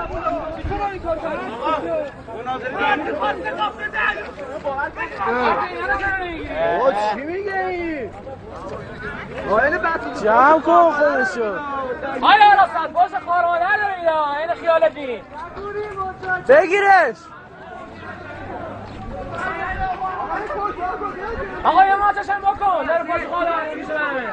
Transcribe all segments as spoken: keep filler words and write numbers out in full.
چی میگه این؟ جمع کن خودشو. آیا راست باشه خارمانه نداره اینا این خیالتی بگیرش. آقا یه ماچشم بکن داره پاس خواهد میشه برمه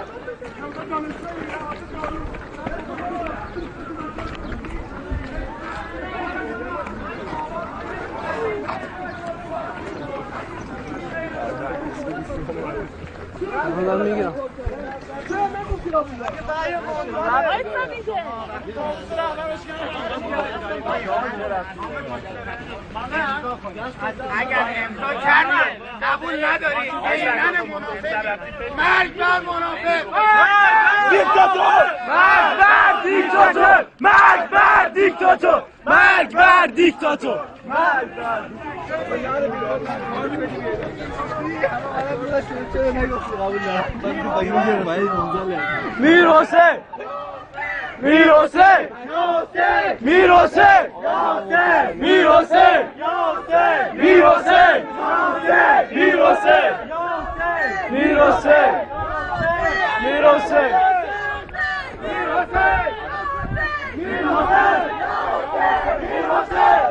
من میگیرم اگر امضا کردن قبول نداری ایران منافق مرگ بر منافق دیکتاتور مرگ بر دیکتاتور مرگ بر دیکتاتور مرگ بر دیکتاتور مرگ بر میر حسین میر حسین میر حسین میر حسین میر حسین میر حسین میر حسین میر حسین میر حسین